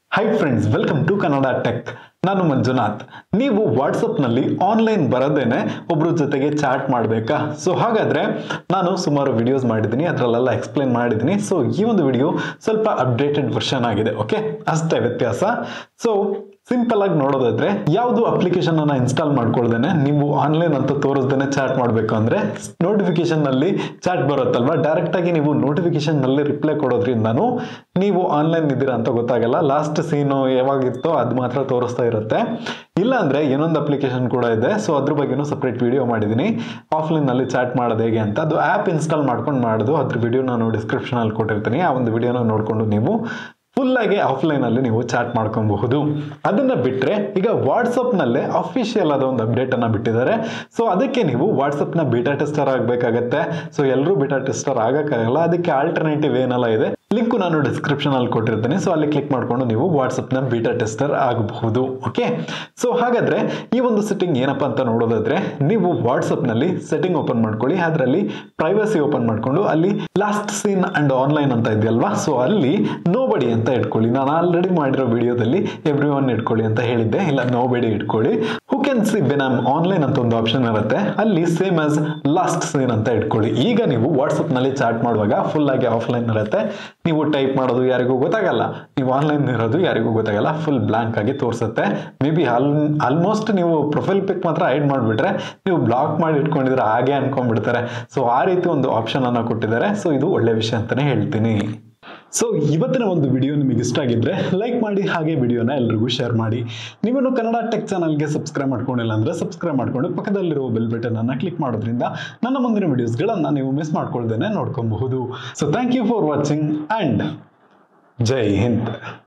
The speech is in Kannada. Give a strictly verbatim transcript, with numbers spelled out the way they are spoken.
Hi friends, welcome to Kannada Tech. ನಾನು ಮಂಜುನಾಥ್. ನೀವು ವಾಟ್ಸಪ್ ನಲ್ಲಿ ಆನ್ಲೈನ್ ಬರದೇನೆ ಒಬ್ಬರ ಜೊತೆಗೆ ಚಾಟ್ ಮಾಡಬೇಕಾ? ಸೊ ಹಾಗಾದ್ರೆ ನಾನು ಸುಮಾರು ವಿಡಿಯೋಸ್ ಮಾಡಿದ್ದೀನಿ, ಅದರಲ್ಲೆಲ್ಲ ಎಕ್ಸ್ಪ್ಲೇನ್ ಮಾಡಿದ್ದೀನಿ. ಸೊ ಈ ಒಂದು ವಿಡಿಯೋ ಸ್ವಲ್ಪ ಅಪ್ಡೇಟೆಡ್ ವರ್ಷನ್ ಆಗಿದೆ. ಓಕೆ, ಅಷ್ಟೇ ವ್ಯತ್ಯಾಸ. ಸೊ ಸಿಂಪಲ್ ಆಗಿ ನೋಡೋದಾದ್ರೆ ಯಾವುದು ಅಪ್ಲಿಕೇಶನ್ ಅನ್ನ ಇನ್ಸ್ಟಾಲ್ ಮಾಡ್ಕೊಳ್ದೇನೆ ನೀವು ಆನ್ಲೈನ್ ಅಂತ ತೋರಿಸ್ದೇನೆ ಚಾಟ್ ಮಾಡಬೇಕು ಅಂದ್ರೆ ನೋಟಿಫಿಕೇಶನ್ ನಲ್ಲಿ ಚಾಟ್ ಬರುತ್ತಲ್ವಾ, ಡೈರೆಕ್ಟ್ ಆಗಿ ನೀವು ನೋಟಿಫಿಕೇಶನ್ ನಲ್ಲಿ ರಿಪ್ಲೈ ಕೊಡೋದ್ರಿಂದನೂ ನೀವು ಆನ್ಲೈನ್ ಇದ್ದೀರಾ ಅಂತ ಗೊತ್ತಾಗಲ್ಲ. ಲಾಸ್ಟ್ ಸೀನು ಯಾವಾಗಿತ್ತೋ ಅದು ಮಾತ್ರ ತೋರಿಸ್ತಾ ಇರುತ್ತೆ. ಇಲ್ಲ ಅಂದ್ರೆ ಇನ್ನೊಂದು ಅಪ್ಲಿಕೇಶನ್ ಕೂಡ ಇದೆ, ಸೊ ಅದ್ರ ಬಗ್ಗೆನೂ ಸಪ್ರೇಟ್ ವಿಡಿಯೋ ಮಾಡಿದ್ದೀನಿ. ಆಫ್ಲೈನ್ ನಲ್ಲಿ ಚಾಟ್ ಮಾಡೋದು ಹೇಗೆ ಅಂತ, ಅದು ಆಪ್ ಇನ್ಸ್ಟಾಲ್ ಮಾಡ್ಕೊಂಡು ಮಾಡೋದು, ಅದ್ರ ವಿಡಿಯೋ ನಾನು ಡಿಸ್ಕ್ರಿಪ್ಷನ್ ಅಲ್ಲಿ ಕೊಟ್ಟಿರ್ತೀನಿ. ಆ ಒಂದು ವಿಡಿಯೋನ ನೋಡ್ಕೊಂಡು ನೀವು ಫುಲ್ ಆಗಿ ಆಫ್ಲೈನ್ ಅಲ್ಲಿ ನೀವು ಚಾಟ್ ಮಾಡ್ಕೊಬಹುದು. ಅದನ್ನ ಬಿಟ್ರೆ ಈಗ ವಾಟ್ಸಪ್ ನಲ್ಲೇ ಅಫಿಷಿಯಲ್ ಆದ ಒಂದು ಅಪ್ಡೇಟ್ ಅನ್ನ ಬಿಟ್ಟಿದ್ದಾರೆ. ಸೊ ಅದಕ್ಕೆ ನೀವು ವಾಟ್ಸಪ್ ನ ಬೀಟಾ ಟೆಸ್ಟರ್ ಆಗ್ಬೇಕಾಗತ್ತೆ. ಸೊ ಎಲ್ಲರೂ ಬೀಟಾ ಟೆಸ್ಟರ್ ಆಗಕ್ಕಾಗಲ್ಲ, ಅದಕ್ಕೆ ಆಲ್ಟರ್ನೇಟಿವ್ ಏನೆಲ್ಲ ಇದೆ ಲಿಂಕ್ ನಾನು ಡಿಸ್ಕ್ರಿಪ್ಷನ್ ಅಲ್ಲಿ ಕೊಟ್ಟಿರ್ತೀನಿ. ಸೊ ಅಲ್ಲಿ ಕ್ಲಿಕ್ ಮಾಡ್ಕೊಂಡು ನೀವು ವಾಟ್ಸಪ್ ನ ಬೀಟಾ ಟೆಸ್ಟರ್ ಆಗಬಹುದು. ಓಕೆ, ಸೊ ಹಾಗಾದ್ರೆ ಈ ಒಂದು ಸೆಟ್ಟಿಂಗ್ ಏನಪ್ಪಾ ಅಂತ ನೋಡೋದಾದ್ರೆ, ನೀವು ವಾಟ್ಸಪ್ ನಲ್ಲಿ ಸೆಟ್ಟಿಂಗ್ ಓಪನ್ ಮಾಡ್ಕೊಳ್ಳಿ, ಅದರಲ್ಲಿ ಪ್ರೈವಸಿ ಓಪನ್ ಮಾಡ್ಕೊಂಡು ಅಲ್ಲಿ ಲಾಸ್ಟ್ ಸೀನ್ ಅಂಡ್ ಆನ್ಲೈನ್ ಅಂತ ಇದೆಯಲ್ವಾ, ಸೊ ಅಲ್ಲಿ ನೋಬಡಿ ಅಂತ ಇಟ್ಕೊಳ್ಳಿ. ನಾನು ಆಲ್ರೆಡಿ ಮಾಡಿರೋ ವಿಡಿಯೋದಲ್ಲಿ ಎವ್ರಿ ಒನ್ ಇಟ್ಕೊಳ್ಳಿ ಅಂತ ಹೇಳಿದ್ದೆ, ಇಲ್ಲ ನೋಬಡಿ ಇಟ್ಕೊಳ್ಳಿ. Who can see when I am online ಅಂತ ಒಂದು ಆಪ್ಷನ್ ಇರುತ್ತೆ, ಅಲ್ಲಿ ಸೇಮ್ ಆಸ್ ಲಾಸ್ಟ್ ಸೀನ್ ಅಂತ ಇಟ್ಕೊಳ್ಳಿ. ಈಗ ನೀವು ವಾಟ್ಸಪ್ ನಲ್ಲಿ ಚಾಟ್ ಮಾಡುವಾಗ ಫುಲ್ ಆಗಿ ಆಫ್ಲೈನ್ ಇರುತ್ತೆ, ನೀವು ಟೈಪ್ ಮಾಡೋದು ಯಾರಿಗೂ ಗೊತ್ತಾಗಲ್ಲ, ನೀವು ಆನ್ಲೈನ್ ಇರೋದು ಯಾರಿಗೂ ಗೊತ್ತಾಗಲ್ಲ, ಫುಲ್ ಬ್ಲಾಂಕ್ ಆಗಿ ತೋರಿಸುತ್ತೆ. ಮೇ ಬಿ ಆಲ್ ಆಲ್ಮೋಸ್ಟ್ ನೀವು ಪ್ರೊಫೈಲ್ ಪಿಕ್ ಮಾತ್ರ ಹೈಡ್ ಮಾಡಿಬಿಟ್ರೆ ನೀವು ಬ್ಲಾಕ್ ಮಾಡಿ ಇಟ್ಕೊಂಡಿದ್ರೆ ಹಾಗೆ ಅನ್ಕೊಂಡ್ಬಿಡ್ತಾರೆ. ಸೊ ಆ ರೀತಿ ಒಂದು ಆಪ್ಷನ್ ಅನ್ನ ಕೊಟ್ಟಿದ್ದಾರೆ. ಸೊ ಇದು ಒಳ್ಳೆ ವಿಷಯ ಅಂತಾನೆ ಹೇಳ್ತೀನಿ. ಸೊ ಇವತ್ತಿನ ಒಂದು ವಿಡಿಯೋ ನಿಮಗೆ ಇಷ್ಟ ಆಗಿದ್ರೆ ಲೈಕ್ ಮಾಡಿ, ಹಾಗೆ ವಿಡಿಯೋನ ಎಲ್ರಿಗೂ ಶೇರ್ ಮಾಡಿ. ನೀವೇನು ಕನ್ನಡ ಟೆಕ್ ಚಾನಲ್ಗೆ ಸಬ್ಸ್ಕ್ರೈಬ್ ಮಾಡ್ಕೊಂಡಿಲ್ಲ ಅಂದ್ರೆ ಸಬ್ಸ್ಕ್ರೈಬ್ ಮಾಡ್ಕೊಂಡು ಪಕ್ಕದಲ್ಲಿರುವ ಬೆಲ್ ಬಟನ್ ಅನ್ನ ಕ್ಲಿಕ್ ಮಾಡೋದ್ರಿಂದ ನನ್ನ ಮುಂದಿನ ವಿಡಿಯೋಸ್ಗಳನ್ನ ನೀವು ಮಿಸ್ ಮಾಡ್ಕೊಳ್ದೇನೆ ನೋಡ್ಕೊಬಹುದು. So thank you for watching and Jai Hind.